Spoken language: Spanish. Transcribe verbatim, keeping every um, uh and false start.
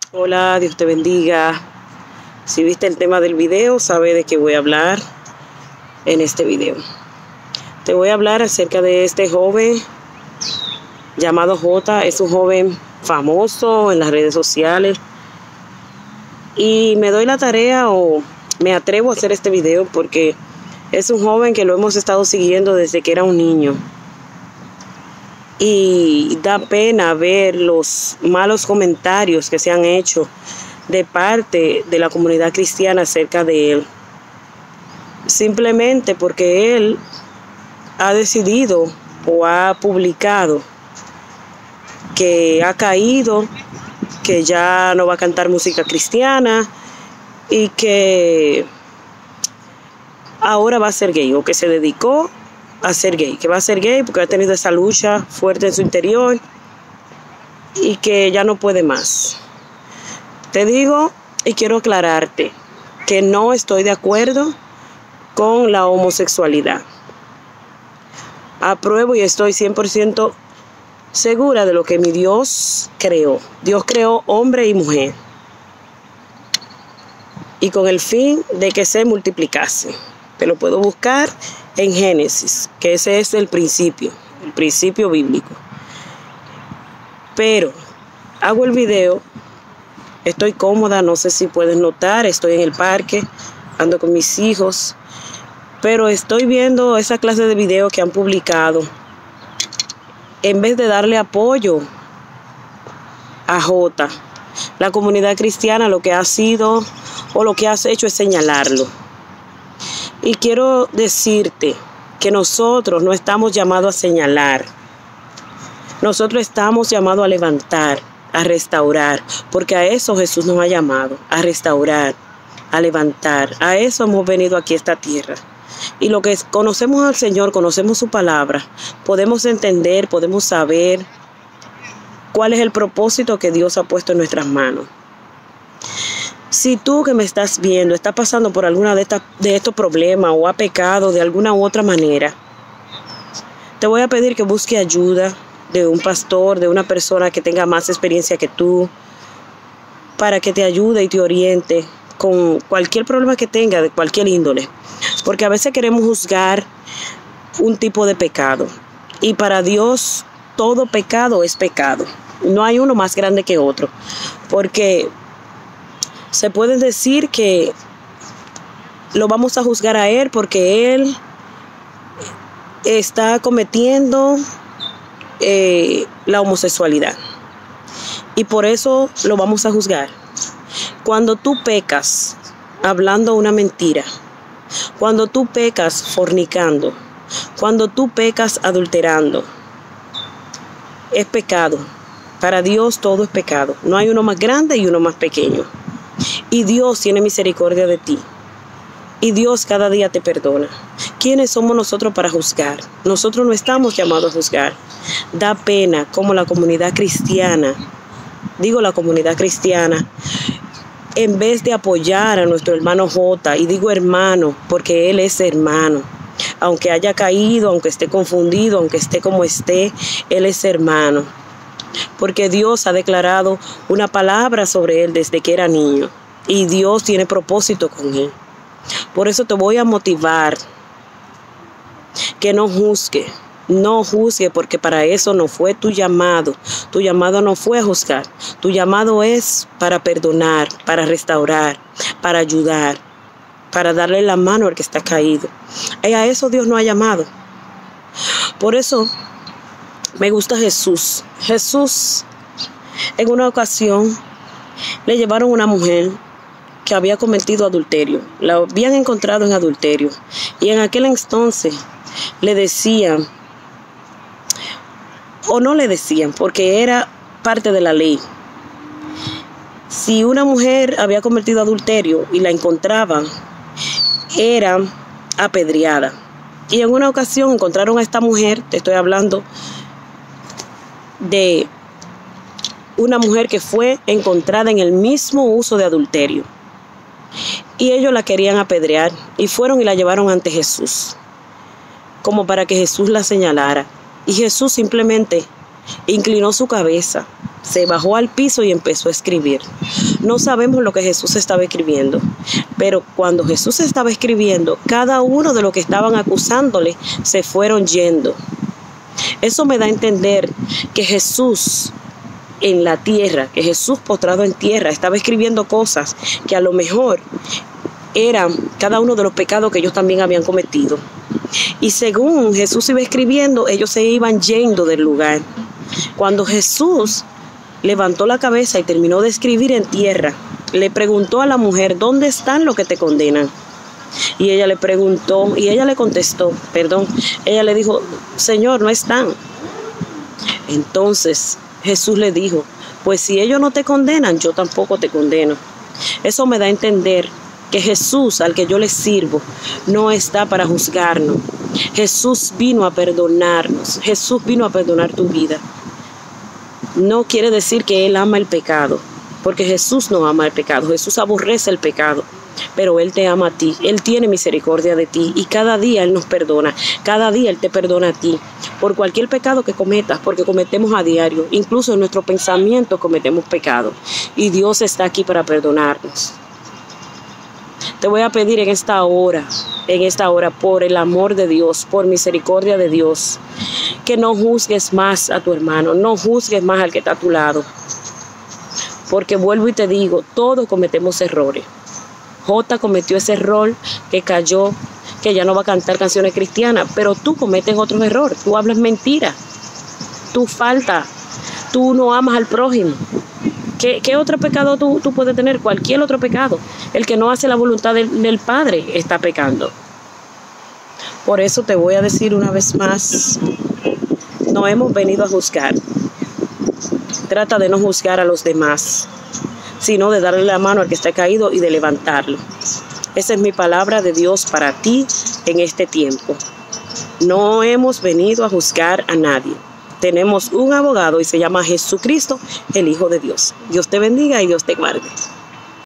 Hola, Dios te bendiga. Si viste el tema del video, sabe de qué voy a hablar en este video. Te voy a hablar acerca de este joven llamado J. Es un joven famoso en las redes sociales. Y me doy la tarea o me atrevo a hacer este video porque es un joven que lo hemos estado siguiendo desde que era un niño. Y da pena ver los malos comentarios que se han hecho de parte de la comunidad cristiana acerca de él. Simplemente porque él ha decidido o ha publicado que ha caído, que ya no va a cantar música cristiana y que ahora va a ser gay, o que se dedicó a ser gay, que va a ser gay porque ha tenido esa lucha fuerte en su interior y que ya no puede más. Te digo y quiero aclararte que no estoy de acuerdo con la homosexualidad. Apruebo y estoy cien por ciento segura de lo que mi Dios creó. Dios creó hombre y mujer, y con el fin de que se multiplicase. Te lo puedo buscar en Génesis, que ese es el principio, el principio bíblico. Pero hago el video, estoy cómoda, no sé si puedes notar, estoy en el parque, ando con mis hijos, pero estoy viendo esa clase de video que han publicado. En vez de darle apoyo a J, la comunidad cristiana lo que ha sido o lo que has hecho es señalarlo. Y quiero decirte que nosotros no estamos llamados a señalar. Nosotros estamos llamados a levantar, a restaurar, porque a eso Jesús nos ha llamado, a restaurar, a levantar. A eso hemos venido aquí a esta tierra. Y lo que conocemos al Señor, conocemos su palabra, podemos entender, podemos saber cuál es el propósito que Dios ha puesto en nuestras manos. Si tú que me estás viendo estás pasando por alguna de, estas, de estos problemas o ha pecado de alguna u otra manera, te voy a pedir que busque ayuda de un pastor, de una persona que tenga más experiencia que tú, para que te ayude y te oriente con cualquier problema que tenga, de cualquier índole. Porque a veces queremos juzgar un tipo de pecado, y para Dios todo pecado es pecado. No hay uno más grande que otro, porque se puede decir que lo vamos a juzgar a él porque él está cometiendo eh, la homosexualidad, y por eso lo vamos a juzgar. Cuando tú pecas hablando una mentira, cuando tú pecas fornicando, cuando tú pecas adulterando, es pecado. Para Dios todo es pecado. No hay uno más grande y uno más pequeño. Y Dios tiene misericordia de ti. Y Dios cada día te perdona. ¿Quiénes somos nosotros para juzgar? Nosotros no estamos llamados a juzgar. Da pena como la comunidad cristiana, digo la comunidad cristiana, en vez de apoyar a nuestro hermano J, y digo hermano porque él es hermano, aunque haya caído, aunque esté confundido, aunque esté como esté, él es hermano, porque Dios ha declarado una palabra sobre él desde que era niño, y Dios tiene propósito con él. Por eso te voy a motivar que no juzgue, no juzgue, porque para eso no fue tu llamado. Tu llamado no fue a juzgar. Tu llamado es para perdonar, para restaurar, para ayudar, para darle la mano al que está caído. Y a eso Dios nos ha llamado. Por eso me gusta Jesús. Jesús, en una ocasión, le llevaron una mujer que había cometido adulterio. La habían encontrado en adulterio. Y en aquel entonces le decían, o no le decían, porque era parte de la ley. Si una mujer había cometido adulterio y la encontraban, era apedreada. Y en una ocasión encontraron a esta mujer, te estoy hablando de una mujer que fue encontrada en el mismo uso de adulterio. Y ellos la querían apedrear y fueron y la llevaron ante Jesús, como para que Jesús la señalara. Y Jesús simplemente inclinó su cabeza, se bajó al piso y empezó a escribir. No sabemos lo que Jesús estaba escribiendo, pero cuando Jesús estaba escribiendo, cada uno de los que estaban acusándole se fueron yendo. Eso me da a entender que Jesús en la tierra, que Jesús postrado en tierra, estaba escribiendo cosas que a lo mejor eran cada uno de los pecados que ellos también habían cometido. Y según Jesús iba escribiendo, ellos se iban yendo del lugar. Cuando Jesús levantó la cabeza y terminó de escribir en tierra, le preguntó a la mujer, ¿dónde están los que te condenan? Y ella le preguntó, y ella le contestó, perdón, ella le dijo, Señor, no están. Entonces Jesús le dijo, pues si ellos no te condenan, yo tampoco te condeno. Eso me da a entender que Jesús, al que yo le sirvo, no está para juzgarnos. Jesús vino a perdonarnos. Jesús vino a perdonar tu vida. No quiere decir que Él ama el pecado, porque Jesús no ama el pecado. Jesús aborrece el pecado, pero Él te ama a ti. Él tiene misericordia de ti y cada día Él nos perdona. Cada día Él te perdona a ti por cualquier pecado que cometas, porque cometemos a diario. Incluso en nuestro pensamiento cometemos pecado y Dios está aquí para perdonarnos. Te voy a pedir en esta hora, en esta hora, por el amor de Dios, por misericordia de Dios, que no juzgues más a tu hermano, no juzgues más al que está a tu lado. Porque vuelvo y te digo, todos cometemos errores. Jota cometió ese error que cayó, que ya no va a cantar canciones cristianas, pero tú cometes otros errores, tú hablas mentira, tú faltas, tú no amas al prójimo. ¿Qué, qué otro pecado tú, tú puedes tener? Cualquier otro pecado. El que no hace la voluntad del, del Padre está pecando. Por eso te voy a decir una vez más, no hemos venido a juzgar. Trata de no juzgar a los demás, sino de darle la mano al que está caído y de levantarlo. Esa es mi palabra de Dios para ti en este tiempo. No hemos venido a juzgar a nadie. Tenemos un abogado y se llama Jesucristo, el Hijo de Dios. Dios te bendiga y Dios te guarde.